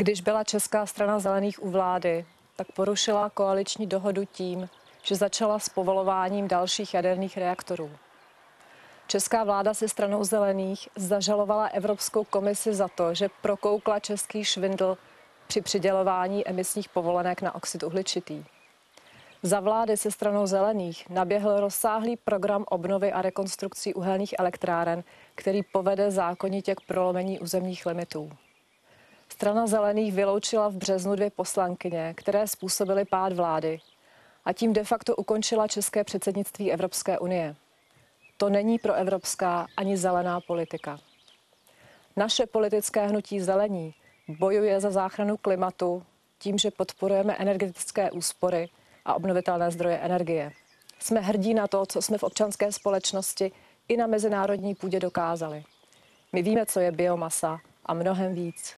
Když byla Česká strana zelených u vlády, tak porušila koaliční dohodu tím, že začala s povolováním dalších jaderných reaktorů. Česká vláda se stranou zelených zažalovala Evropskou komisi za to, že prokoukla český švindl při přidělování emisních povolenek na oxid uhličitý. Za vlády se stranou zelených naběhl rozsáhlý program obnovy a rekonstrukcí uhelných elektráren, který povede zákonitě k prolomení územních limitů. Strana zelených vyloučila v březnu 2 poslankyně, které způsobily pád vlády, a tím de facto ukončila české předsednictví Evropské unie. To není proevropská ani zelená politika. Naše politické hnutí Zelení bojuje za záchranu klimatu tím, že podporujeme energetické úspory a obnovitelné zdroje energie. Jsme hrdí na to, co jsme v občanské společnosti i na mezinárodní půdě dokázali. My víme, co je biomasa a mnohem víc.